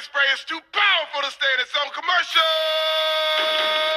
spray is too powerful to stay in its own commercial.